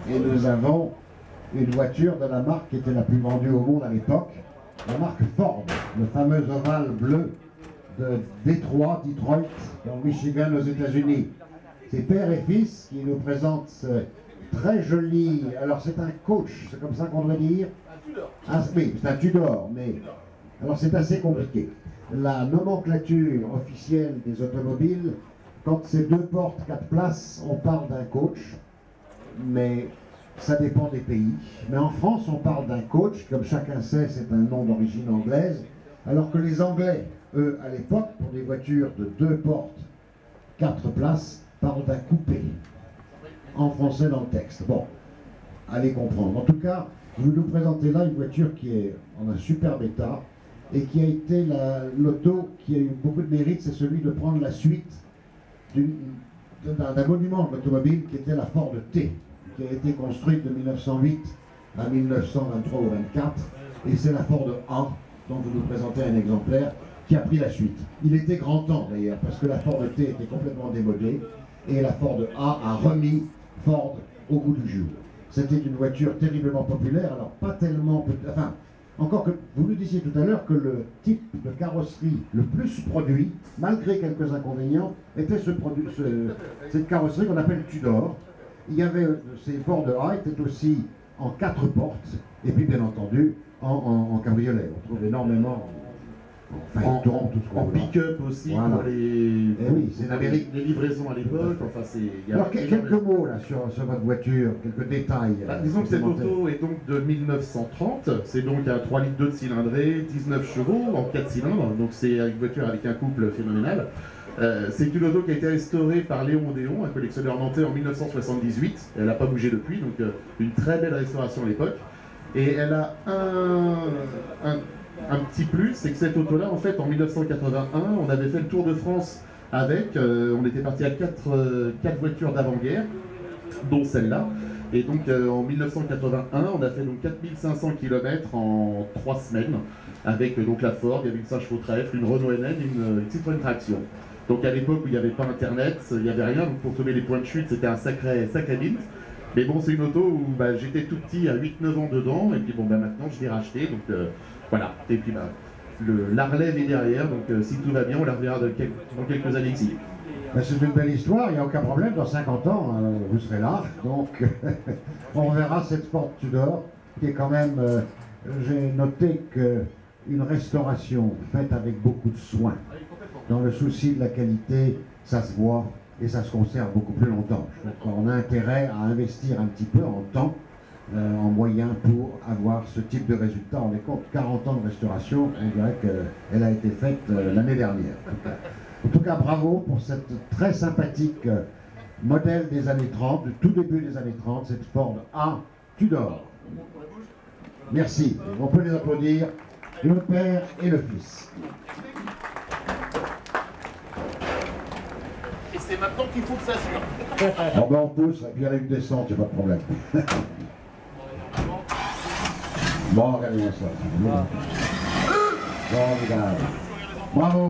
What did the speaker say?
Et nous avons une voiture de la marque qui était la plus vendue au monde à l'époque, la marque Ford, le fameux ovale bleu de Detroit, dans le Michigan aux États-Unis. C'est père et fils qui nous présentent ce très joli, alors c'est un coach, c'est comme ça qu'on doit dire. Ah, oui, c'est un Tudor, mais alors c'est assez compliqué. La nomenclature officielle des automobiles, quand c'est 2 portes, 4 places, on parle d'un coach, mais ça dépend des pays. Mais en France, on parle d'un coach, comme chacun sait, c'est un nom d'origine anglaise, alors que les Anglais, eux, à l'époque, pour des voitures de 2 portes, 4 places, parlent d'un coupé, en français dans le texte. Bon, allez comprendre. En tout cas, vous nous présentez là une voiture qui est en un superbe état, et qui a été l'auto qui a eu beaucoup de mérite, c'est celui de prendre la suite d'un monument de l'automobile qui était la Ford T, qui a été construite de 1908 à 1923 ou 24, et c'est la Ford A, dont vous nous présentez un exemplaire, qui a pris la suite. Il était grand temps d'ailleurs, parce que la Ford T était complètement démodée, et la Ford A a remis Ford au goût du jour. C'était une voiture terriblement populaire, alors pas tellement... Enfin, encore que, vous nous disiez tout à l'heure que le type de carrosserie le plus produit, malgré quelques inconvénients, était cette carrosserie qu'on appelle Tudor. Il y avait, ces Ford A étaient aussi en 4 portes, et puis bien entendu en cabriolet. On trouve énormément... En pick-up aussi, voilà. Pour les livraisons à l'époque. Enfin, alors quelques mots là sur votre voiture, quelques détails. Disons que cette auto est donc de 1930, c'est donc un 3 litres 2 de cylindrée, 19 chevaux en 4 cylindres, donc c'est une voiture avec un couple phénoménal. C'est une auto qui a été restaurée par Léon Odéon, un collectionneur nantais en 1978, elle n'a pas bougé depuis, donc une très belle restauration à l'époque. Et elle a un petit plus, c'est que cette auto-là, en fait, en 1981, on avait fait le Tour de France avec, on était parti à 4 voitures d'avant-guerre, dont celle-là. Et donc en 1981, on a fait donc 4500 km en 3 semaines, avec donc la Ford, il y avait une 5 chevaux trèfle, une Renault NN, une Citroën Traction. Donc à l'époque où il n'y avait pas Internet, il n'y avait rien, donc pour trouver les points de chute, c'était un sacré bint. Mais bon, c'est une auto où j'étais tout petit à 8-9 ans dedans, et puis bon, maintenant je l'ai racheté, donc voilà. Et puis la relève est derrière, donc si tout va bien, on la reverra dans quelques années ici. C'est une belle histoire, il n'y a aucun problème, dans 50 ans, vous serez là, donc on verra cette Ford Tudor, qui est quand même, j'ai noté qu'une restauration faite avec beaucoup de soin, dans le souci de la qualité, ça se voit, et ça se conserve beaucoup plus longtemps. Je crois qu'on a intérêt à investir un petit peu en temps, en moyens pour avoir ce type de résultat. On est compte 40 ans de restauration, on dirait qu'elle a été faite l'année dernière. En tout cas, bravo pour cette très sympathique modèle des années 30, du tout début des années 30, cette Ford A Tudor. Merci. On peut les applaudir, le père et le fils. C'est maintenant qu'il faut que ça assure. Bon ben on pousse, et puis avec une descente, il n'y a pas de problème. Bon, regardez ça. Bon, regarde. Bravo.